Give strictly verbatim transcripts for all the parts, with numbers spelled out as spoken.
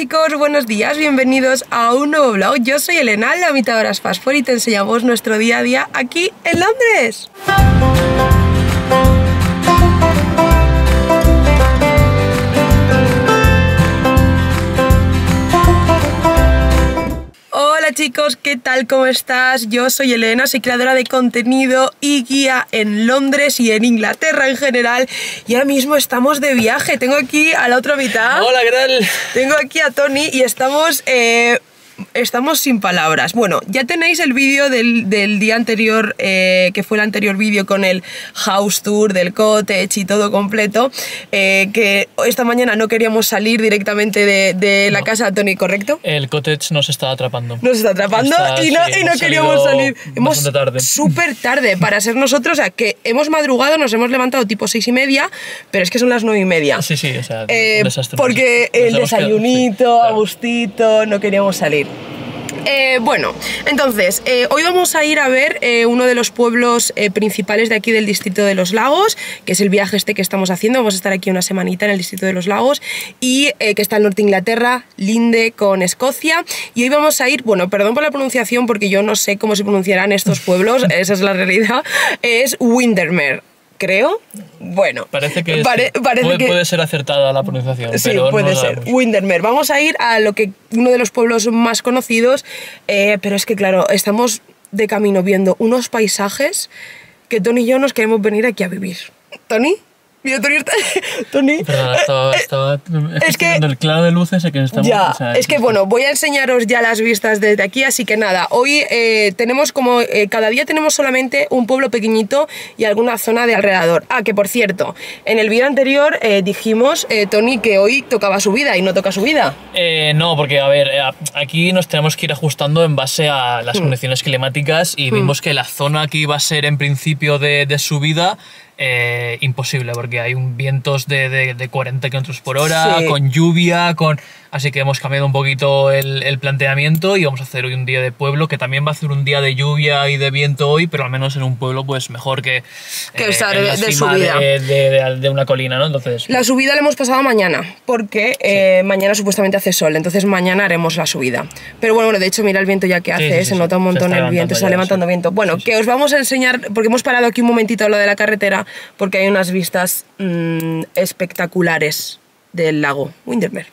chicos, buenos días, bienvenidos a un nuevo vlog. Yo soy Elena, la mitad de horas Fast Food, y te enseñamos nuestro día a día aquí en Londres. Hola chicos, ¿qué tal? ¿Cómo estás? Yo soy Elena, soy creadora de contenido y guía en Londres y en Inglaterra en general. Y ahora mismo estamos de viaje. Tengo aquí a la otra mitad. Hola, ¿qué tal? Tengo aquí a Tony y estamos... Eh, Estamos sin palabras. Bueno, ya tenéis el vídeo del, del día anterior, eh, que fue el anterior vídeo con el house tour del cottage y todo completo, eh, que esta mañana no queríamos salir directamente de, de la no. casa de Tony, ¿correcto? El cottage nos está atrapando. Nos está atrapando está, y no, sí, y no queríamos salir. Hemos súper tarde para ser nosotros, o sea, que hemos madrugado, nos hemos levantado tipo seis y media, pero es que son las nueve y media. Sí, sí, o sea, eh, un desastre. Porque el desayunito, quedado, sí, a gustito, no queríamos salir. Eh, bueno, entonces, eh, hoy vamos a ir a ver eh, uno de los pueblos eh, principales de aquí del Distrito de los Lagos, que es el viaje este que estamos haciendo. Vamos a estar aquí una semanita en el Distrito de los Lagos, y eh, que está al norte de Inglaterra, linde con Escocia. Y hoy vamos a ir, bueno, perdón por la pronunciación porque yo no sé cómo se pronunciarán estos pueblos, esa es la realidad, es Windermere. Creo, bueno, parece que, pare, sí. parece puede, que puede ser acertada la pronunciación, sí, pero puede no ser. Windermere. Vamos a ir a lo que uno de los pueblos más conocidos, eh, pero es que claro, estamos de camino viendo unos paisajes que Tony y yo nos queremos venir aquí a vivir. ¿Tony? Mira, Tony está... Tony... Perdona, estaba, estaba es que... el claro de luces que estamos... Ya, o sea, es que bueno, voy a enseñaros ya las vistas desde aquí, así que nada, hoy eh, tenemos como... Eh, cada día tenemos solamente un pueblo pequeñito y alguna zona de alrededor. Ah, que por cierto, en el vídeo anterior eh, dijimos, eh, Tony, que hoy tocaba subida y no toca subida. Eh, no, porque a ver, aquí nos tenemos que ir ajustando en base a las hmm. condiciones climáticas y hmm. vimos que la zona que iba a ser en principio de, de subida... Eh, imposible, porque hay un vientos de, de, de cuarenta kilómetros por hora, sí. con lluvia, con... Así que hemos cambiado un poquito el, el planteamiento y vamos a hacer hoy un día de pueblo, que también va a ser un día de lluvia y de viento hoy, pero al menos en un pueblo pues mejor que, que eh, estar en de, la de cima subida. De, de, de, de una colina, ¿no? Entonces, la subida la hemos pasado mañana, porque sí. eh, mañana supuestamente hace sol, entonces mañana haremos la subida. Pero bueno, bueno de hecho mira el viento ya que hace, sí, sí, se sí, nota un montón el viento, se está levantando sí. viento. Bueno, sí, sí. que os vamos a enseñar, porque hemos parado aquí un momentito a lo de la carretera, porque hay unas vistas mmm, espectaculares del lago Windermere.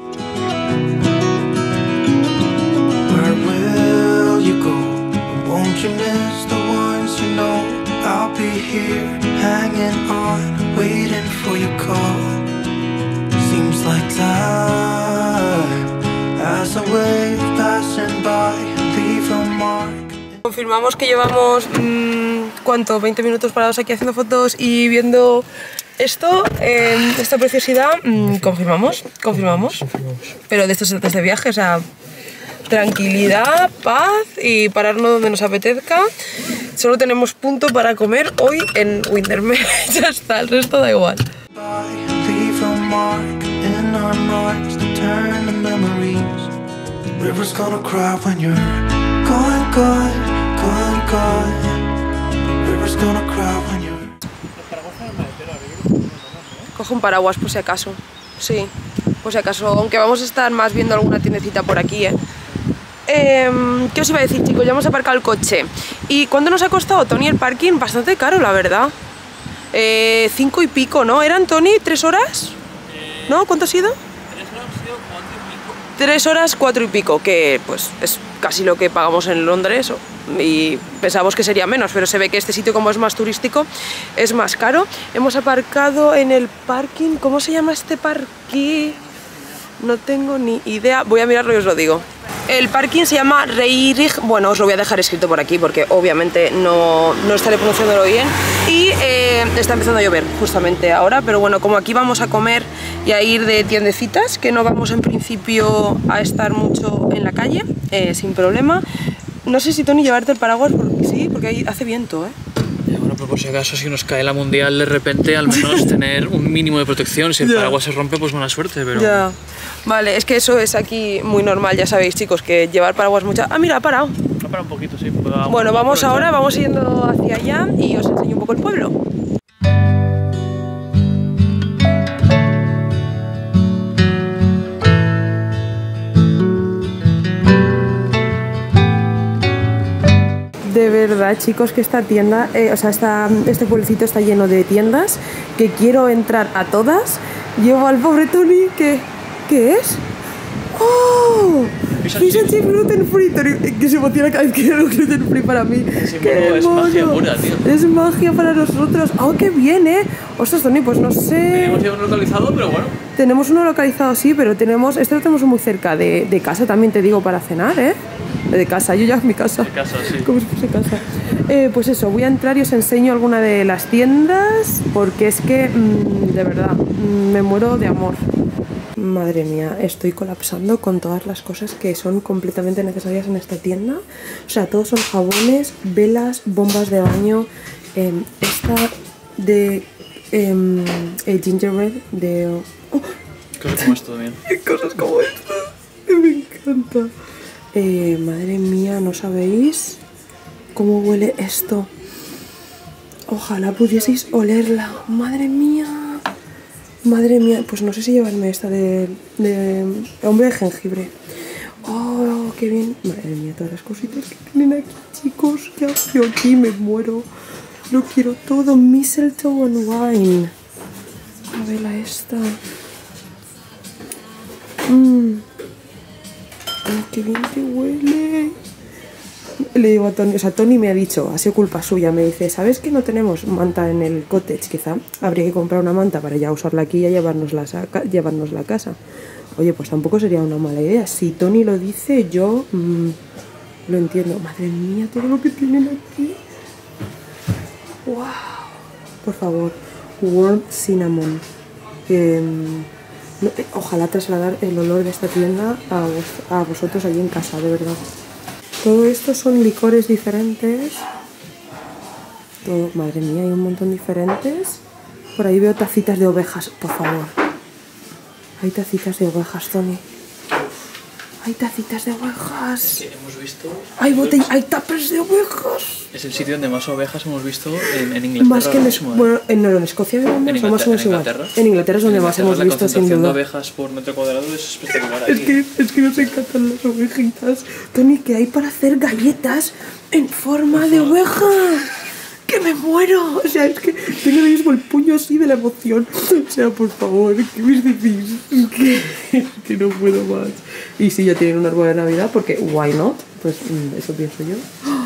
You miss the ones you know. I'll be here, hanging on, waiting for your call. Seems like time as a wave passing by, leave a mark. Confirmamos que llevamos, mmm, ¿cuánto? veinte minutos parados aquí haciendo fotos y viendo esto, eh, esta preciosidad. Mmm, confirmamos, confirmamos. Pero de esto se trata este viaje, o sea... tranquilidad, paz y pararnos donde nos apetezca. Solo tenemos punto para comer hoy en Windermere. Ya está, el resto da igual. Cojo un paraguas por si acaso. Sí, por si acaso, aunque vamos a estar más viendo alguna tiendecita por aquí, ¿eh? Eh, ¿Qué os iba a decir, chicos? Ya hemos aparcado el coche. ¿Y cuánto nos ha costado, Tony, el parking? Bastante caro, la verdad. Eh, cinco y pico, ¿no? ¿Eran, Tony, tres horas? Eh, ¿No? ¿Cuánto ha sido? Tres horas, cuatro y pico. Tres horas, cuatro y pico, que pues es casi lo que pagamos en Londres. Y pensábamos que sería menos, pero se ve que este sitio, como es más turístico, es más caro. Hemos aparcado en el parking. ¿Cómo se llama este parking? No tengo ni idea. Voy a mirarlo y os lo digo. El parking se llama Reirig. Bueno, os lo voy a dejar escrito por aquí porque obviamente no, no estaré pronunciándolo bien. Y eh, está empezando a llover justamente ahora, pero bueno, como aquí vamos a comer y a ir de tiendecitas, que no vamos en principio a estar mucho en la calle, eh, sin problema. No sé si, Tony, llevarte el paraguas, porque sí, porque ahí hace viento, ¿eh? Ya, bueno, pero por si acaso, si nos cae la mundial de repente, al menos tener un mínimo de protección. Si el yeah. paraguas se rompe, pues buena suerte, pero... Ya. Vale, es que eso es aquí muy normal, ya sabéis, chicos, que llevar paraguas mucha... Ah, mira, ha parado. Ha parado un poquito, sí. Bueno, vamos ahora, vamos yendo hacia allá y os enseño un poco el pueblo. verdad, chicos, que esta tienda, eh, o sea, esta, este pueblecito está lleno de tiendas, que quiero entrar a todas. Llevo al pobre Tony, que... ¿Qué es? ¡Oh! Fish and chip gluten free, Tony, que se emociona cada vez que era gluten free para mí. Sí, ¡Qué es mono! magia pura, tío. Es magia para nosotros. ¡Oh, qué bien, eh! Ostras, Tony, pues no sé... Tenemos ya uno localizado, pero bueno. Tenemos uno localizado, sí, pero tenemos... Este lo tenemos muy cerca de, de casa, también te digo, para cenar, ¿eh? De casa, yo ya es mi casa. De casa, sí. Como si fuese casa. Eh, pues eso, voy a entrar y os enseño alguna de las tiendas, porque es que, mmm, de verdad, mmm, me muero de amor. Madre mía, estoy colapsando con todas las cosas que son completamente necesarias en esta tienda. O sea, todos son jabones, velas, bombas de baño. Eh, esta de eh, eh, gingerbread, de... Oh, Cosas como esto también. cosas como esta, que me encanta. Eh, madre mía, ¿no sabéis cómo huele esto? Ojalá pudieseis olerla. Madre mía. Madre mía, pues no sé si llevarme esta de, de hombre de jengibre. Oh, qué bien. Madre mía, todas las cositas que tienen aquí, chicos. Ya yo aquí me muero. Lo quiero todo. Mistletoe and wine. A ver, esta. Mmm. Oh, qué bien que huele. Le digo a Tony, o sea, Tony me ha dicho, ha sido culpa suya, me dice, ¿sabes que no tenemos manta en el cottage? Quizá habría que comprar una manta para ya usarla aquí y ya llevárnosla a, llevárnosla a casa. Oye, pues tampoco sería una mala idea. Si Tony lo dice, yo mmm, lo entiendo. Madre mía, todo lo que tienen aquí. ¡Wow! Por favor, warm cinnamon. Eh, no, eh, ojalá trasladar el olor de esta tienda a, vos, a vosotros allí en casa, de verdad. Todo esto son licores diferentes. Todo, madre mía, hay un montón diferentes. Por ahí veo tacitas de ovejas, por favor. Hay tacitas de ovejas, Tony. Hay tacitas de ovejas. Es que hemos visto... Hay botella, hay tuppers de ovejas. Es el sitio donde más ovejas hemos visto en, en Inglaterra. Más que en, mismo, ¿eh? bueno, en, no, en Escocia vemos en o más o menos igual. En Inglaterra es donde en más Inglaterra hemos la visto, sin concentración duda. de ovejas por metro cuadrado es espectacular. Es aquí. que, es que nos encantan las ovejitas. Tony, que hay para hacer galletas en forma de oveja. ¡Que me muero! O sea, es que tengo ahora mismo el puño así de la emoción. O sea, por favor, ¿qué me decís? Que, que no puedo más. Y si ya tienen un árbol de Navidad, porque why not? Pues eso pienso yo.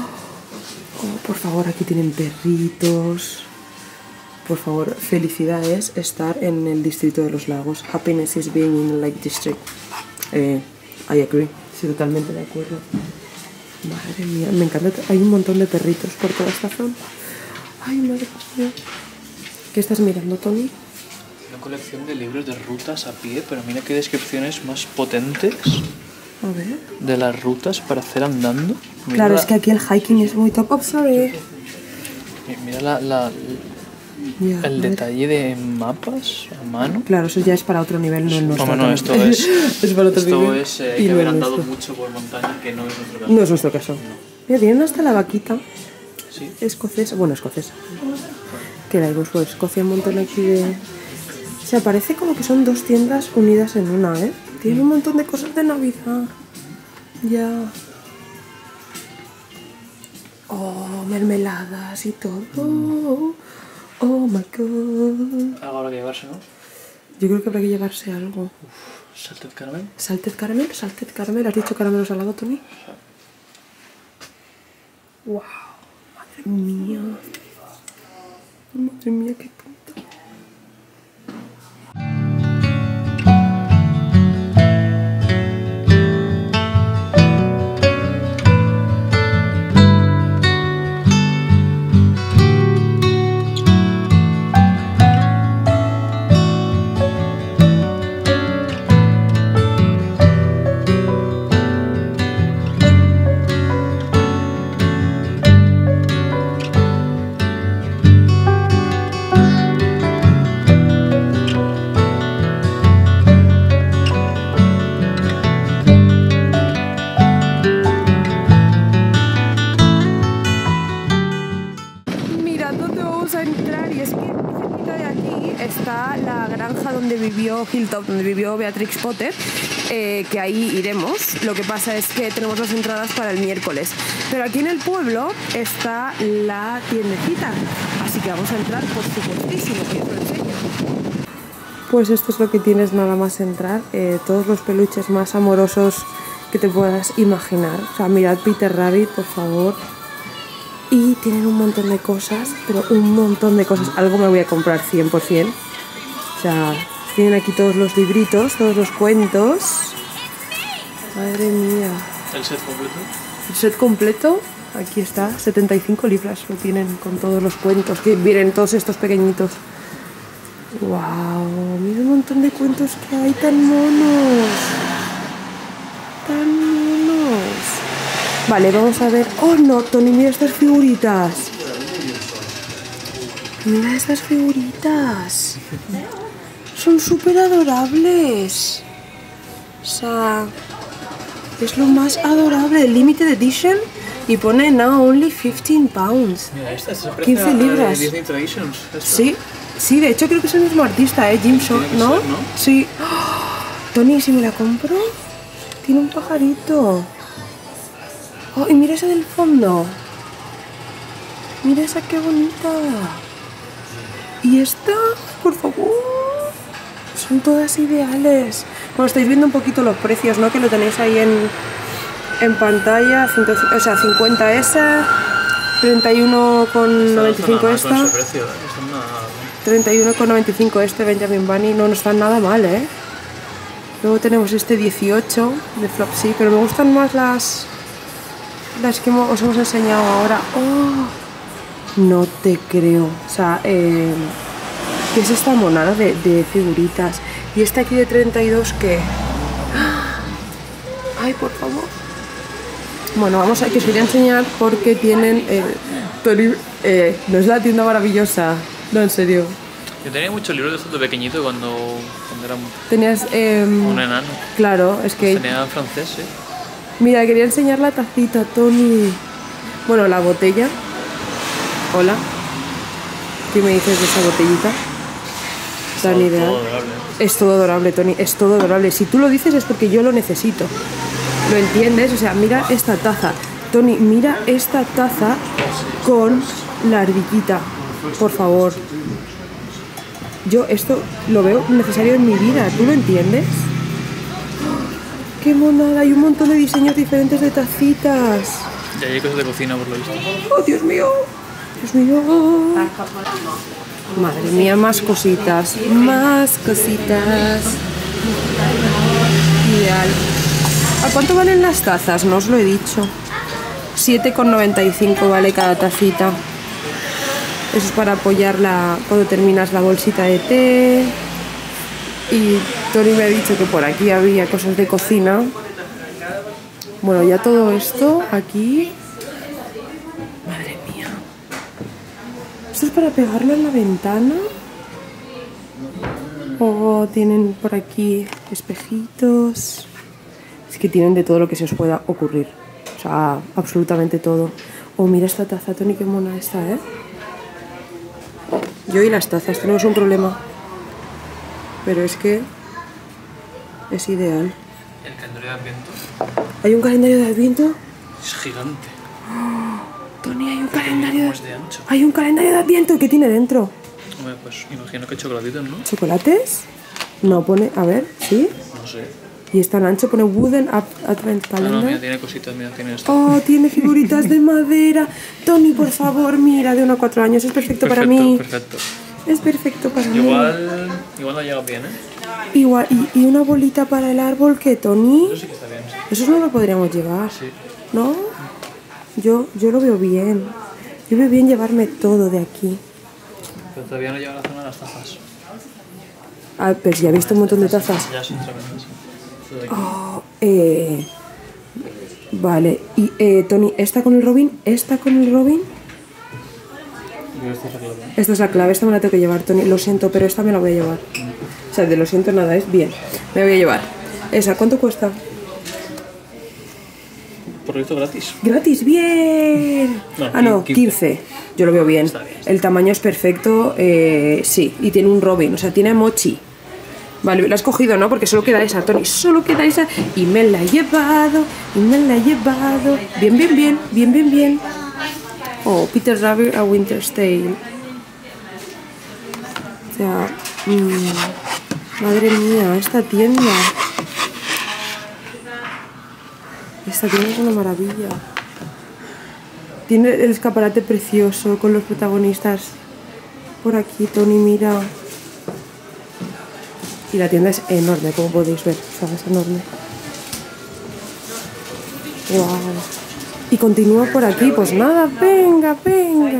Oh, por favor, aquí tienen perritos. Por favor, felicidad es estar en el distrito de los lagos. Happiness is being in the Lake District. Eh, I agree. Estoy totalmente de acuerdo. Madre mía, me encanta. Hay un montón de perritos por toda esta zona. Ay, madre mía. ¿Qué estás mirando, Tony? Una colección de libros de rutas a pie, pero mira qué descripciones más potentes. A ver. De las rutas para hacer andando. Mira Claro, la, es que aquí el hiking es muy top. Oh, sorry. Mira la, la, Ya, el detalle de mapas a mano. Claro, eso ya es para otro nivel, no es nuestro. No, no, esto es, es para otro esto nivel. es eh, Y que no haber es andado nuestro. mucho por montaña, que no es nuestro caso. No es nuestro caso. Mira, tienen hasta la vaquita Sí. escocesa. Bueno, escocesa. Que la hemos por Escocia, un montón aquí de... O sea, parece como que son dos tiendas unidas en una, ¿eh? Tienen un montón de cosas de Navidad. Ya. Oh, mermeladas y todo. Oh my god. Algo habrá que llevarse, ¿no? Yo creo que habrá que llevarse algo. Salted caramel. Salted caramel, salted caramel. ¿Has dicho caramelo salado, Tony? Wow. Madre mía. Madre mía, qué puta. a la granja donde vivió Hilltop, donde vivió Beatrix Potter, eh, que ahí iremos. Lo que pasa es que tenemos las entradas para el miércoles. Pero aquí en el pueblo está la tiendecita, así que vamos a entrar por supuestísimo, que os lo enseño. Pues esto es lo que tienes nada más entrar, eh, todos los peluches más amorosos que te puedas imaginar. O sea, mirad Peter Rabbit, por favor. Y tienen un montón de cosas, pero un montón de cosas. Algo me voy a comprar cien por cien. O sea, tienen aquí todos los libritos, todos los cuentos. Madre mía. ¿El set completo? El set completo, aquí está, setenta y cinco libras lo tienen con todos los cuentos, que vienen todos estos pequeñitos. ¡Wow! Mira un montón de cuentos que hay tan monos. Tan monos. Vale, vamos a ver. ¡Oh, no, Tony! Mira estas figuritas. Mira estas figuritas. Son súper adorables. O sea, es lo más adorable. El Limited Edition. Y pone now only fifteen pounds. Mira, esta es quince libras. Disney Traditions. Esta. Sí, sí, de hecho creo que es el mismo artista, ¿eh? Jim Shaw, ¿no? Ser, ¿no? Sí. ¡Oh! Tony, si me la compro, tiene un pajarito. Oh, y mira esa del fondo. Mira esa, qué bonita. Y esta, por favor. Son todas ideales. Bueno, estáis viendo un poquito los precios, ¿no? Que lo tenéis ahí en, en pantalla. O sea, cincuenta esa, treinta y uno con noventa y cinco esta. Con ese precio, ¿eh? Son nada... treinta y uno con noventa y cinco este Benjamin Bunny. No, no están nada mal, ¿eh? Luego tenemos este dieciocho de Flopsy, pero me gustan más las... Las que os hemos enseñado ahora. ¡Oh! No te creo. O sea, eh, ¿qué es esta monada de, de figuritas? Y esta aquí de treinta y dos, ¿qué? ¡Ay, por favor! Bueno, vamos a que os quería enseñar porque tienen... Eh, Tony, eh, no es la tienda maravillosa. No, en serio. Yo tenía muchos libros de estos de pequeñito cuando, cuando era Tenías... Eh, un enano. Claro, es que... Tenía en francés, sí. Mira, quería enseñar la tacita, Tony. Bueno, la botella. Hola. ¿Qué me dices de esa botellita? Tan ideal. Todo adorable. Es todo adorable, Tony. Es todo adorable. Si tú lo dices es porque yo lo necesito. ¿Lo entiendes? O sea, mira esta taza. Tony, mira esta taza con la ardillita. Por favor. Yo esto lo veo necesario en mi vida. ¿Tú lo entiendes? ¡Qué monada! Hay un montón de diseños diferentes de tacitas. Ya hay cosas de cocina por lo visto. ¡Oh, Dios mío! ¡Dios mío! Madre mía, más cositas. Más cositas. Ideal. ¿A cuánto valen las tazas? No os lo he dicho. siete con noventa y cinco vale cada tacita. Eso es para apoyarla cuando terminas la bolsita de té. Y Tony me ha dicho que por aquí había cosas de cocina. Bueno, ya todo esto aquí... Madre mía. ¿Esto es para pegarlo en la ventana? O tienen por aquí espejitos. Es que tienen de todo lo que se os pueda ocurrir. O sea, absolutamente todo. Oh, mira esta taza, Tony, qué mona esta, ¿eh? Yo y las tazas tenemos un problema. Pero es que es ideal. ¿El calendario de Adviento? ¿Hay un calendario de Adviento? Es gigante. Oh, Tony, hay un calendario de... Es de ancho. Hay un calendario de Adviento. ¿Qué tiene dentro? Hombre, pues imagino que chocolatitos, ¿no? ¿Chocolates? No, pone... A ver, ¿sí? No sé. Y es tan ancho, pone Wooden Advent Ah, Calendar. no, mira, tiene cositas, mira, tiene esto. Oh, tiene figuritas de madera. Tony, por favor, mira, de uno a cuatro años. Es perfecto, Perfecto, para mí. perfecto. Es perfecto para mí. Igual, igual no llega bien, ¿eh? Igual, y, y una bolita para el árbol, ¿qué, Tony? Eso sí que está bien, sí. Eso no lo podríamos llevar, Sí. ¿no? Yo, yo lo veo bien. Yo veo bien llevarme todo de aquí. Pero todavía no llega a la zona de las tazas. Ah, pero ya he visto un montón de tazas. Ya son tremendas, sí. Esto de aquí. Oh, eh, vale, y eh, Tony, ¿esta con el Robin? ¿Esta con el Robin? Yo esta es la clave. Esta es la clave, esta me la tengo que llevar, Tony. Lo siento, pero esta me la voy a llevar. O sea, de lo siento nada, es bien. Me voy a llevar. Esa, ¿cuánto cuesta? Por esto gratis. ¡Gratis! ¡Bien! No, ah, no, quince. quince. Yo lo veo bien. Está bien. El tamaño es perfecto, eh, sí. Y tiene un Robin, o sea, tiene mochi. Vale, la has cogido, ¿no? Porque solo queda esa, Tony. Solo queda esa. Y me la he llevado, y me la he llevado. Bien, bien, bien, bien, bien, bien. Oh, Peter Rabbit a Winter's Tale. O sea, mmm, madre mía, esta tienda. Esta tienda es una maravilla. Tiene el escaparate precioso con los protagonistas. Por aquí, Tony, mira. Y la tienda es enorme, como podéis ver. O sea, es enorme. Wow. Y continúa por aquí, pues nada, venga, venga.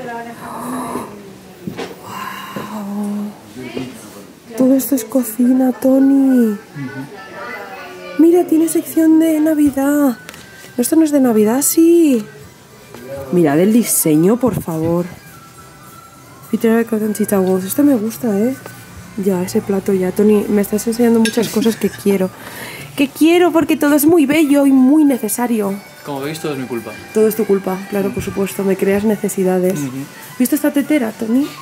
Wow. Todo esto es cocina, Tony. Mira, tiene sección de Navidad. Esto no es de Navidad, sí. Mirad el diseño, por favor. Peter Conchita Wolf. Esto me gusta, ¿eh? Ya, ese plato ya. Tony, me estás enseñando muchas cosas que quiero. Que quiero porque todo es muy bello y muy necesario. Como veis, todo es mi culpa. Todo es tu culpa, claro, por supuesto. Me creas necesidades. Uh-huh. ¿Viste esta tetera, Tony? Sí.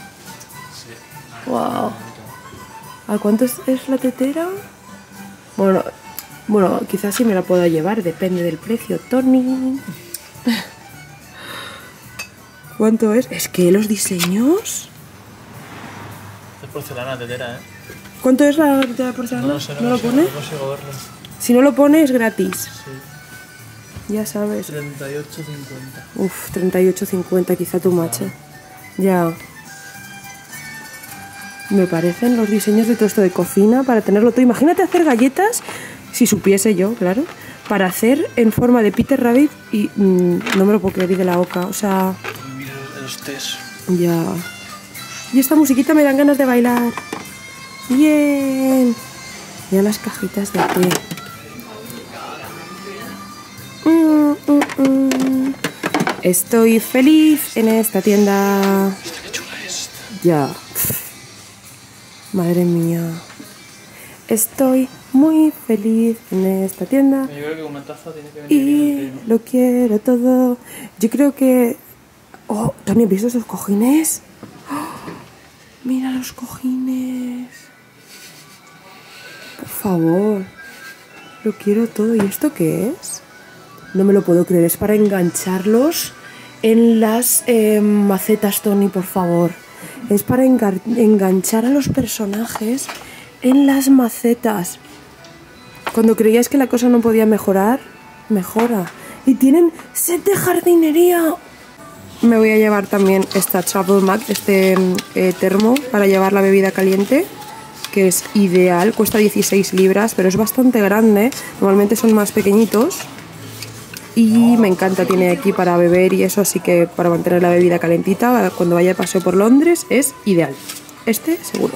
Wow. ¿A cuánto es, es la tetera? Bueno, bueno, quizás sí me la pueda llevar, depende del precio, Tony. ¿Cuánto es? Es que los diseños... Es porcelana tetera, ¿eh? ¿Cuánto es la tetera de porcelana? No, no sé, no, ¿No no lo sé, pone? no consigo verlo. Si no lo pone es gratis. Sí. Ya sabes. treinta y ocho cincuenta. Uf, treinta y ocho cincuenta, quizá tu macho. Ya. Me parecen los diseños de todo esto de cocina para tenerlo todo. Imagínate hacer galletas, si supiese yo, claro, para hacer en forma de Peter Rabbit y mmm, no me lo puedo creer, y de la oca, o sea... Mira los tés. Ya. Y esta musiquita me dan ganas de bailar. Bien. Ya las cajitas de té. Mm, mm, mm. Estoy feliz en esta tienda. Qué chula es. Ya. Madre mía. Estoy muy feliz en esta tienda. Yo creo que una taza tiene que venir Y bien, ¿no? lo quiero todo. Yo creo que... Oh, ¿también has visto esos cojines? Oh, mira los cojines. Por favor. Lo quiero todo. ¿Y esto qué es? No me lo puedo creer. Es para engancharlos en las eh, macetas, Tony, por favor. Es para engan enganchar a los personajes en las macetas. Cuando creías que la cosa no podía mejorar, mejora. Y tienen set de jardinería. Me voy a llevar también esta Travel Mug, este eh, termo para llevar la bebida caliente, que es ideal. Cuesta dieciséis libras, pero es bastante grande. Normalmente son más pequeñitos. Y me encanta, tiene aquí para beber y eso, así que para mantener la bebida calentita cuando vaya de paseo por Londres es ideal. Este seguro.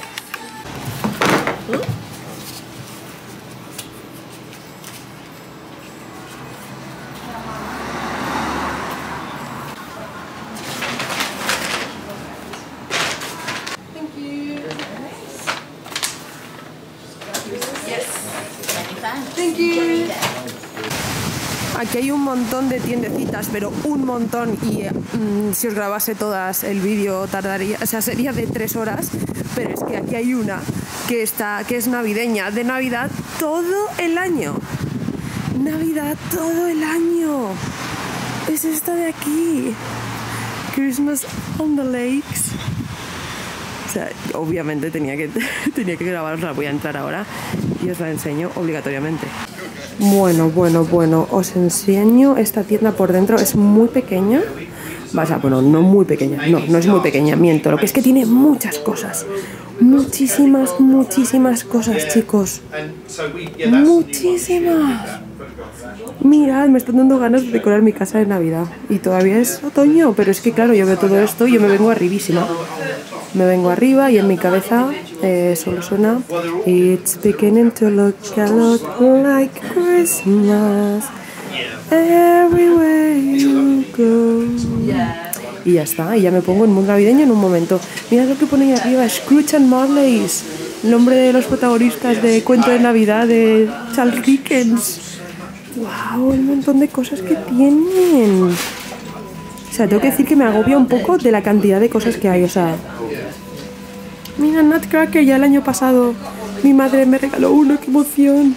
Aquí hay un montón de tiendecitas, pero un montón, y eh, mmm, si os grabase todas el vídeo tardaría, o sea, sería de tres horas, pero es que aquí hay una que está, que es navideña, de Navidad todo el año. Navidad todo el año. Es esta de aquí. Christmas on the Lakes. O sea, obviamente tenía que, tenía que grabarosla, voy a entrar ahora y os la enseño obligatoriamente. Bueno, bueno, bueno, os enseño esta tienda por dentro, es muy pequeña. O sea, bueno, no muy pequeña, no, no es muy pequeña, miento, lo que es que tiene muchas cosas. Muchísimas, muchísimas cosas, chicos. Muchísimas. Mirad, me están dando ganas de decorar mi casa de Navidad. Y todavía es otoño, pero es que claro, yo veo todo esto y yo me vengo arribísima. Me vengo arriba y en mi cabeza eh, solo suena It's beginning to look a lot like Christmas everywhere you go. Y ya está, y ya me pongo en mood navideño en un momento. Mirad lo que pone ahí arriba, Scrooge and Marley's, el nombre de los protagonistas de Cuento de Navidad de Charles Dickens. ¡Wow! El montón de cosas que tienen. O sea, tengo que decir que me agobia un poco de la cantidad de cosas que hay. O sea, mira, Nutcracker, ya el año pasado mi madre me regaló uno. ¡Qué emoción!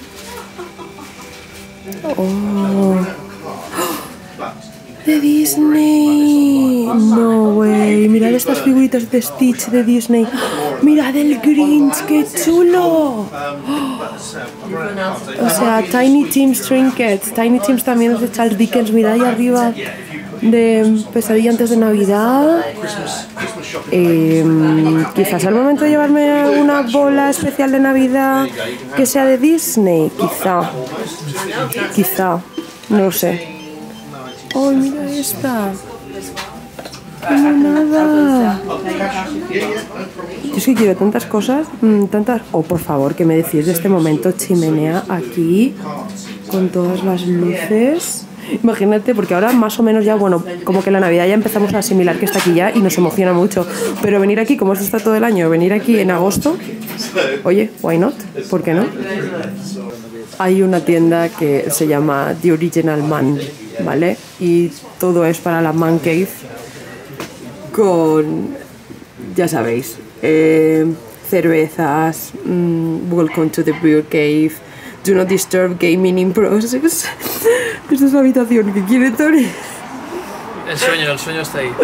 ¡Oh! ¡De Disney! No, güey. Mirad estas figuritas de Stitch de Disney. Mirad el Grinch, qué chulo. ¡Oh! O sea, Tiny Tim's Trinkets. Tiny Tim's también es de Charles Dickens. Mirad ahí arriba de Pesadilla antes de Navidad. Eh, quizás al momento de llevarme una bola especial de Navidad que sea de Disney. Quizá. Quizá. No lo sé. ¡Oh, mira esta! ¡Como nada! Yo es que quiero tantas cosas, mmm, tantas... Oh, por favor, que me decís de este momento chimenea aquí, con todas las luces. Imagínate, porque ahora más o menos ya, bueno, como que la Navidad ya empezamos a asimilar que está aquí ya y nos emociona mucho. Pero venir aquí, como esto está todo el año, venir aquí en agosto, oye, why not? ¿Por qué no? Hay una tienda que se llama The Original Man, ¿vale? Y todo es para la Man Cave con, ya sabéis, eh, cervezas, mm, welcome to the Beer Cave, do not disturb gaming in process. Esta es la habitación que quiere Tony. El sueño, el sueño está ahí.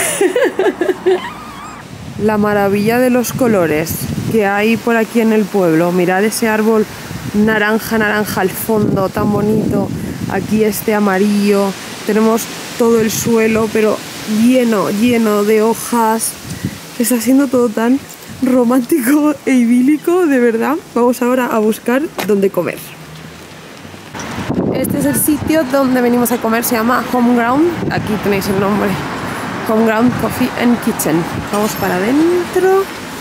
La maravilla de los colores que hay por aquí en el pueblo. Mirad ese árbol naranja, naranja al fondo, tan bonito. Aquí este amarillo. Tenemos todo el suelo, pero lleno, lleno de hojas. Está siendo todo tan romántico e idílico, de verdad. Vamos ahora a buscar dónde comer. Este es el sitio donde venimos a comer, se llama Homeground. Aquí tenéis el nombre. Homeground Coffee and Kitchen. Vamos para adentro.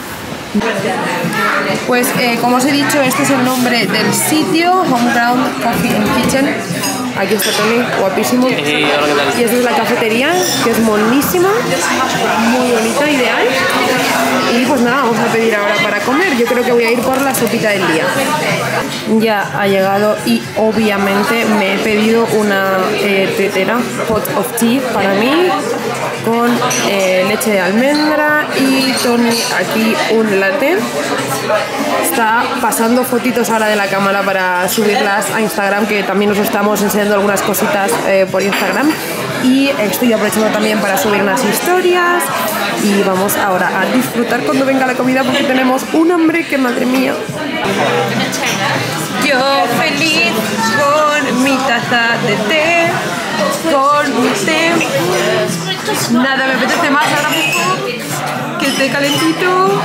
Pues eh, como os he dicho, este es el nombre del sitio, Homeground Coffee and Kitchen. Aquí está Tony, guapísimo. Y esta es la cafetería, que es monísima, muy bonita, ideal. Y pues nada, vamos a pedir ahora para comer. Yo creo que voy a ir por la sopita del día. Ya ha llegado y obviamente me he pedido una eh, tetera, pot of tea para mí, con eh, leche de almendra, y Tony aquí un latte. Está pasando fotitos ahora de la cámara para subirlas a Instagram, que también os estamos enseñando algunas cositas eh, por Instagram, y estoy aprovechando también para subir unas historias. Y vamos ahora a disfrutar cuando venga la comida, porque tenemos un hambre que, madre mía. Yo feliz con mi taza de té, con mi té. Nada me apetece más ahora mismo que el té calentito.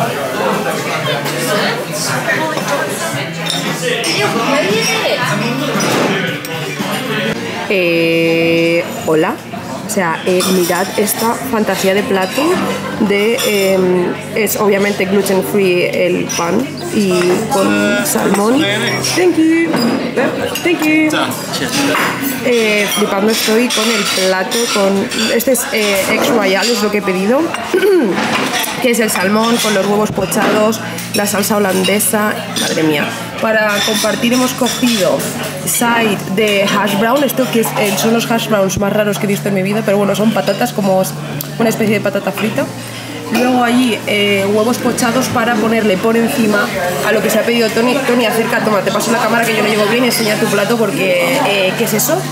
Eh, hola. O sea, eh, mirad esta fantasía de plato de eh, es obviamente gluten free el pan y con salmón. Thank you. Thank you. Eh, flipando estoy con el plato, con este es eh, ex royal, es lo que he pedido, que es el salmón con los huevos pochados, la salsa holandesa, madre mía. Para compartir hemos cogido side de hash brown, esto que es, eh, son los hash browns más raros que he visto en mi vida, pero bueno, son patatas como una especie de patata frita. Luego allí eh, huevos pochados para ponerle por encima a lo que se ha pedido Tony. Tony, acerca, toma, te paso la cámara que yo no llevo bien y enseña tu plato porque, eh, ¿qué es eso?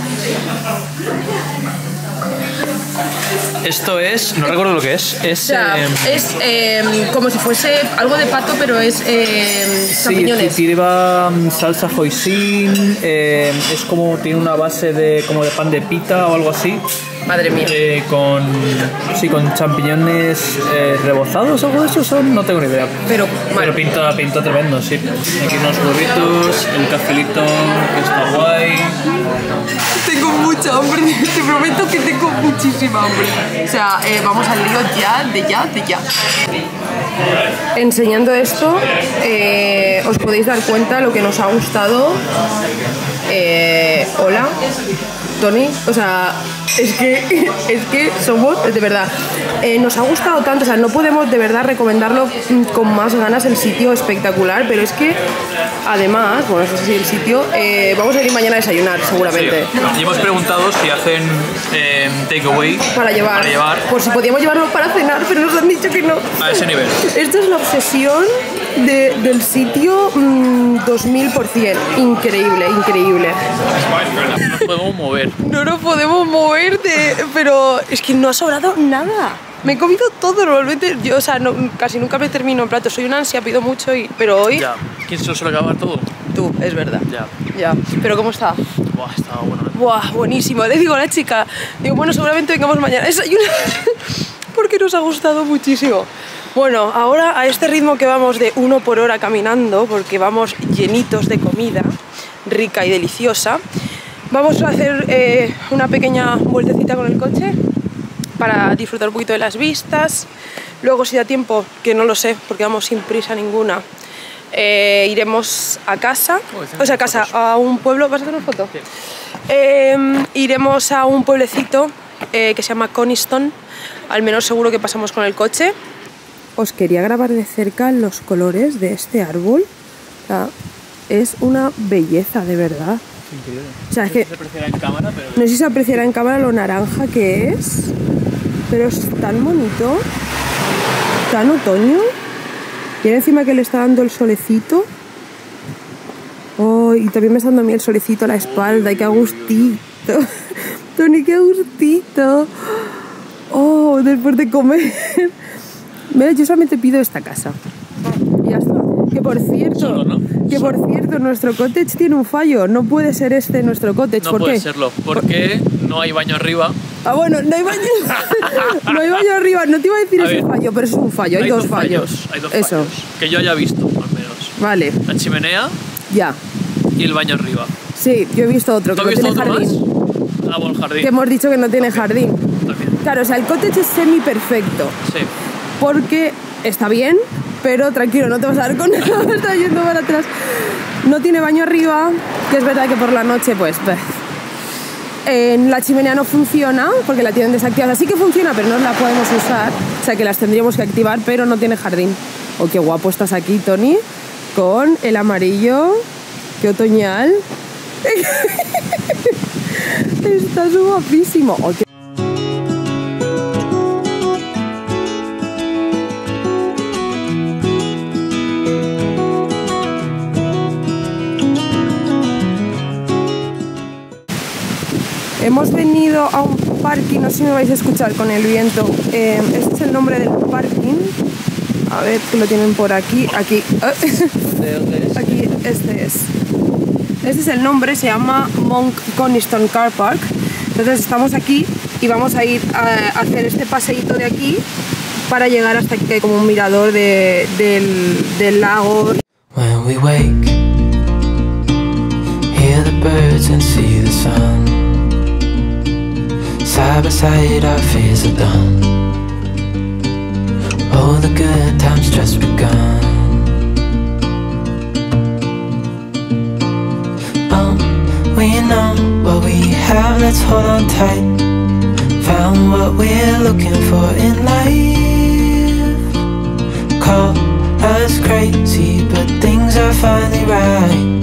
Esto es, no recuerdo lo que es. Es, o sea, eh, es eh, como si fuese algo de pato, pero es eh, champiñones. Sí, lleva salsa hoisin, eh, es como, tiene una base de como de pan de pita o algo así. Madre mía. Eh, con, sí, con champiñones eh, rebozados o algo de eso son, no tengo ni idea. Pero, Pero pinta, pinta tremendo, sí. Aquí unos burritos, el cafelito que está guay. Tengo mucha hambre, te prometo que tengo muchísima hambre. O sea, eh, vamos al lío ya, de ya, de ya. Enseñando esto, eh, os podéis dar cuenta lo que nos ha gustado. Eh, hola, Tony, o sea, es que, es que somos, de verdad, Eh, nos ha gustado tanto, o sea, no podemos de verdad recomendarlo con más ganas, el sitio espectacular, pero es que además, bueno, eso sí, el sitio, eh, vamos a ir mañana a desayunar seguramente. Sí. Y hemos preguntado si hacen eh, takeaway para llevar, para llevar, por si podíamos llevarlo para cenar, pero nos han dicho que no. A ese nivel. Esta es la obsesión de, del sitio mmm, dos mil por cien. Increíble, increíble. No nos podemos mover. No nos podemos mover, de, pero es que no ha sobrado nada. Me he comido todo normalmente. Yo, o sea, no, casi nunca me termino en plato. Soy una ansia, pido mucho, y, pero hoy... Ya. ¿Quién se lo suele acabar todo? Tú, es verdad. Ya. Ya. Pero ¿cómo está? Buah, está bueno. ¿Eh? Buah, buenísimo. Le digo a la chica, digo, bueno, seguramente vengamos mañana a desayunar porque nos ha gustado muchísimo. Bueno, ahora a este ritmo que vamos de uno por hora caminando, porque vamos llenitos de comida rica y deliciosa, vamos a hacer eh, una pequeña vueltecita con el coche para disfrutar un poquito de las vistas. Luego, si da tiempo, que no lo sé, porque vamos sin prisa ninguna, eh, iremos a casa, o sea, a casa, a un pueblo. ¿Vas a hacer una foto? Sí. Eh, iremos a un pueblecito eh, que se llama Coniston, al menos seguro que pasamos con el coche. Os quería grabar de cerca los colores de este árbol. O sea, es una belleza, de verdad. Increíble. O sea, no es sé que si se apreciará en cámara, pero... no sé si se apreciará en cámara lo naranja que es, pero es tan bonito, tan otoño. Y ahora encima que le está dando el solecito. Oh, y también me está dando a mí el solecito a la espalda. Y qué gustito. Tony, qué gustito. Oh, después de comer. Mira, yo solamente pido esta casa. Y ya está. Que por cierto, Solo, ¿no? que por cierto, nuestro cottage tiene un fallo. No puede ser este nuestro cottage. No ¿Por puede qué? serlo, porque no hay baño arriba. Ah, bueno, no hay baño. No hay baño arriba. No te iba a decir A ese ver, fallo, pero es un fallo. Hay, hay dos, dos fallos. fallos. Hay dos Eso. fallos. Que yo haya visto, al menos. Vale, La chimenea ya. y el baño arriba. Sí, yo he visto otro que ¿Tú no has visto tiene otro jardín. más? Ah, bueno, el jardín. Que hemos dicho que no tiene jardín. También. Claro, o sea, el cottage es semi perfecto. Sí. Porque está bien, pero tranquilo, no te vas a dar con nada, está yendo para atrás. No tiene baño arriba, que es verdad que por la noche, pues, pues eh, la chimenea no funciona porque la tienen desactivada. Sí que funciona, pero no la podemos usar. O sea, que las tendríamos que activar, pero no tiene jardín. Oh, qué guapo estás aquí, Tony, con el amarillo, qué otoñal. Estás guapísimo. Oh, qué... Hemos venido a un parking, no sé si me vais a escuchar con el viento. Eh, este es el nombre del parking. A ver, que lo tienen por aquí. Aquí. ¿De dónde es? Aquí, este es. Este es el nombre, se llama Monk Coniston Car Park. Entonces estamos aquí y vamos a ir a hacer este paseíto de aquí para llegar hasta aquí, que hay como un mirador de, del, del lago. When we wake, hear the birds and see the sun. Side by side our fears are done. Oh, the good times just begun. Oh, we know what we have, let's hold on tight. Found what we're looking for in life. Call us crazy, but things are finally right.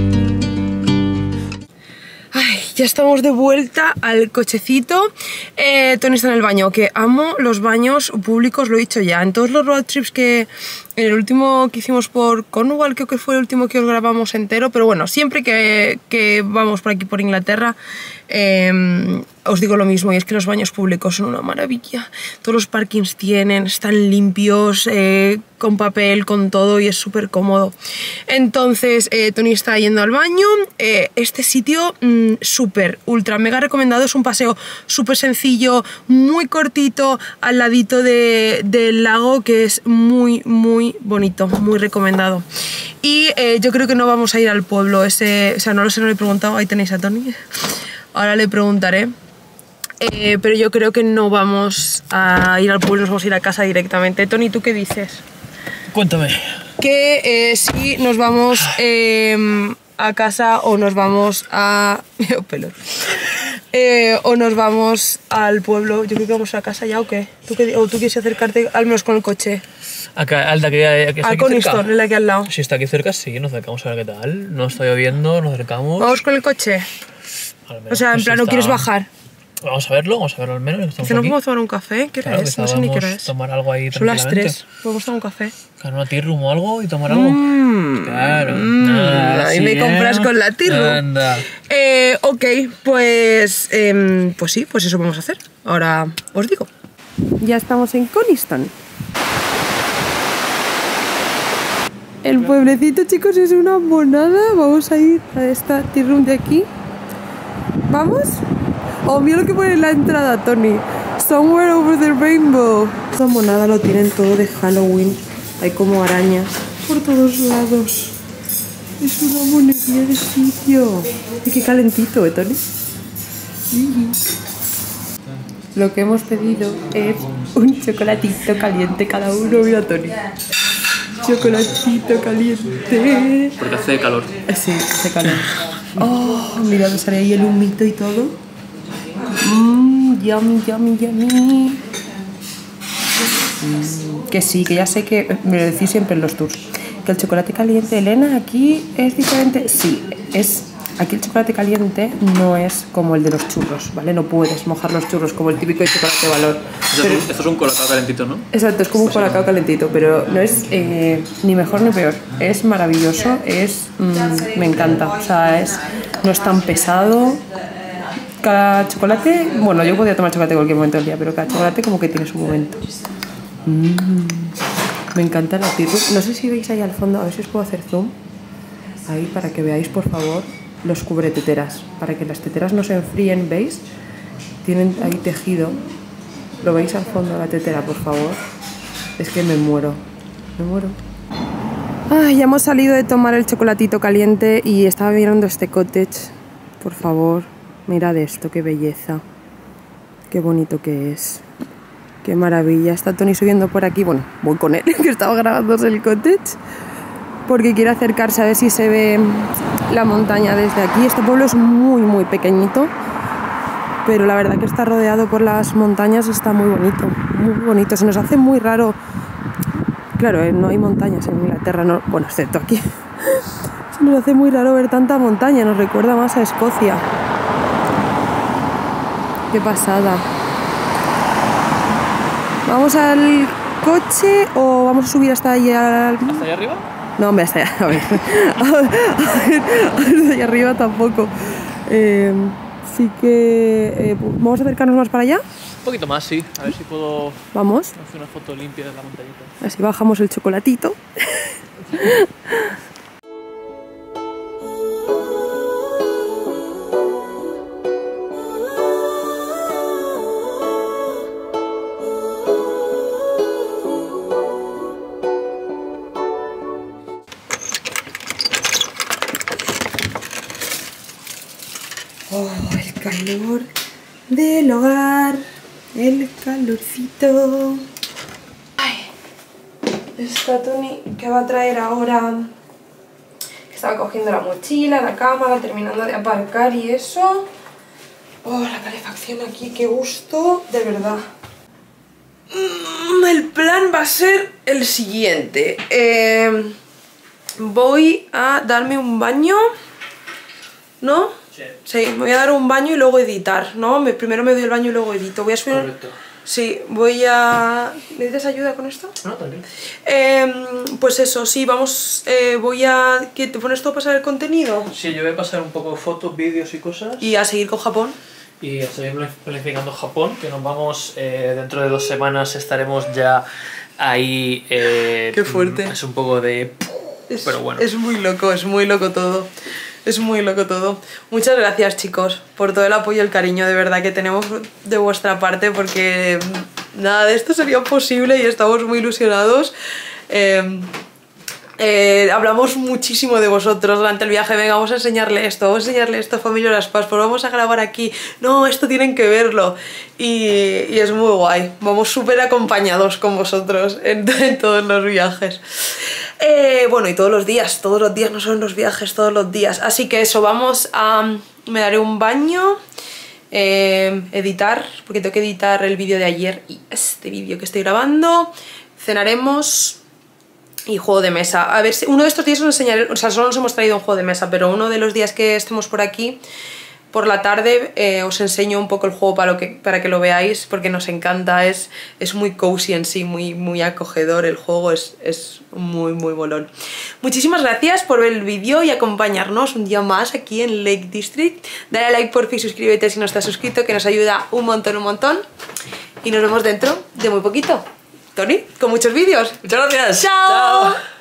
Ya estamos de vuelta al cochecito. eh, Tony está en el baño, que amo los baños públicos, lo he dicho ya. En todos los road trips que... En el último que hicimos por Cornwall, creo que fue el último que os grabamos entero. Pero bueno, siempre que, que vamos por aquí, por Inglaterra, eh, os digo lo mismo. Y es que los baños públicos son una maravilla. Todos los parkings tienen, están limpios, eh, con papel, con todo, y es súper cómodo. Entonces, eh, Tony está yendo al baño. Eh, este sitio, mmm, súper, ultra, mega recomendado. Es un paseo súper sencillo, muy cortito, al ladito de, del lago, que es muy, muy bonito, muy recomendado. Y eh, yo creo que no vamos a ir al pueblo ese, o sea, no lo sé, no le he preguntado. Ahí tenéis a Tony, ahora le preguntaré. Eh, pero yo creo que no vamos a ir al pueblo, nos vamos a ir a casa directamente. Tony, ¿tú qué dices? Cuéntame. Que eh, si nos vamos eh, a casa o nos vamos a... pelos. Eh, o nos vamos al pueblo. Yo creo que vamos a casa ya o qué. ¿Tú qué o tú quieres acercarte al menos con el coche? Acá, al de aquí, aquí está Al aquí cerca. Coniston, el de aquí al lado. Si está aquí cerca, sí, nos acercamos a ver qué tal. No está lloviendo, nos acercamos. Vamos con el coche. Al menos O sea, que en sí plan, ¿no está- quieres bajar? Vamos a verlo, vamos a verlo al menos. Que no podemos tomar un café. ¿Qué hora Claro, es? que No sé ni qué hora podemos es. tomar algo ahí Son las tranquilamente. tres. Podemos tomar un café. Claro, una tea room o algo y tomar algo. Mm, Claro. mm, Ah, ahí sí, me ¿eh? compras con la tea room. Anda. Eh, ok, pues, em, pues sí, pues eso vamos a hacer. Ahora os digo. Ya estamos en Coniston. El pueblecito, chicos, es una monada. Vamos a ir a esta tea room de aquí. ¿Vamos? Oh, mira lo que pone en la entrada, Tony. Somewhere over the rainbow. Esta monada lo tienen todo de Halloween. Hay como arañas por todos lados. Es una monería de sitio. Y qué calentito, ¿eh, Tony? Lo que hemos pedido es un chocolatito caliente cada uno. Mira, Tony. Chocolatito caliente. Porque hace calor. Sí, hace calor. Oh, mira, me sale ahí el humito y todo. Mmm, yummy, yummy, yummy. Mm, que sí, que ya sé que me lo decís siempre en los tours. Que el chocolate caliente, Elena, aquí es diferente. Sí, es. Aquí el chocolate caliente no es como el de los churros, ¿vale? No puedes mojar los churros como el típico de chocolate valor. Pero, Esto es un colacao calentito, ¿no? exacto, es como un colacao calentito, pero no es eh, ni mejor ni peor. Es maravilloso, es mm, me encanta. O sea, es, no es tan pesado. Cada chocolate, bueno, yo podría tomar chocolate en cualquier momento del día, pero cada chocolate como que tiene su momento. Mm, me encanta la tea room. No sé si veis ahí al fondo, a ver si os puedo hacer zoom. Ahí para que veáis, por favor, los cubreteteras. Para que las teteras no se enfríen, ¿veis? Tienen ahí tejido. ¿Lo veis al fondo de la tetera, por favor? Es que me muero, me muero. Ay, ya hemos salido de tomar el chocolatito caliente y estaba mirando este cottage. Por favor, mirad esto, qué belleza. Qué bonito que es. Qué maravilla. Está Tony subiendo por aquí. Bueno, voy con él, que estaba grabándose el cottage. Porque quiere acercarse a ver si se ve la montaña desde aquí. Este pueblo es muy, muy pequeñito. Pero la verdad que está rodeado por las montañas, está muy bonito. Muy bonito. Se nos hace muy raro. Claro, eh, no hay montañas en Inglaterra, no, bueno, excepto aquí. Se nos hace muy raro ver tanta montaña. Nos recuerda más a Escocia. Qué pasada. ¿Vamos al coche o vamos a subir hasta ahí al... ¿Hasta allá arriba? No, hombre, hasta allá. A ver. Hasta allá arriba tampoco. Eh, sí que... Eh, ¿vamos a acercarnos más para allá? Un poquito más, sí. A ver si puedo Vamos. hacer una foto limpia de la montañita. Así bajamos el chocolatito. Oh, el calor del hogar, el calorcito. Ay, está Tony que va a traer ahora. Que estaba cogiendo la mochila, la cámara, terminando de aparcar y eso. Oh, la calefacción aquí, qué gusto, de verdad. Mm, el plan va a ser el siguiente. Eh, voy a darme un baño, ¿no? Sí, me voy a dar un baño y luego editar, ¿no? Me, primero me doy el baño y luego edito. Voy a subir... Correcto. Sí, voy a... ¿Necesitas ayuda con esto? No, tranquilo. Eh, pues eso, sí, vamos... Eh, voy a... ¿Qué, ¿Te pones tú a pasar el contenido? Sí, yo voy a pasar un poco fotos, vídeos y cosas. Y a seguir con Japón. Y estoy planificando Japón, que nos vamos eh, dentro de dos semanas, estaremos ya ahí. Eh, Qué fuerte. Es un poco de... Es, pero bueno. Es muy loco, es muy loco todo. Es muy loco todo. Muchas gracias, chicos, por todo el apoyo y el cariño de verdad que tenemos de vuestra parte, porque nada de esto sería posible y estamos muy ilusionados. Eh, eh, hablamos muchísimo de vosotros durante el viaje. Venga, vamos a enseñarle esto, vamos a enseñarle esto a Familia Las Paz, pues vamos a grabar aquí. No, esto tienen que verlo. Y, y es muy guay. Vamos súper acompañados con vosotros en, en todos los viajes. Eh, bueno, y todos los días, todos los días, no solo en los viajes, todos los días. Así que eso, vamos a... Me daré un baño eh, editar, porque tengo que editar el vídeo de ayer y este vídeo que estoy grabando. Cenaremos y juego de mesa. A ver, si uno de estos días os enseñaré, o sea, solo nos hemos traído un juego de mesa, pero uno de los días que estemos por aquí, por la tarde, eh, os enseño un poco el juego para, lo que, para que lo veáis, porque nos encanta, es, es muy cozy en sí, muy, muy acogedor el juego, es, es muy, muy bolón. Muchísimas gracias por ver el vídeo y acompañarnos un día más aquí en Lake District. Dale a like, porfi, y suscríbete si no estás suscrito, que nos ayuda un montón, un montón. Y nos vemos dentro de muy poquito. Tony, con muchos vídeos. Muchas gracias. ¡Chao! Chao.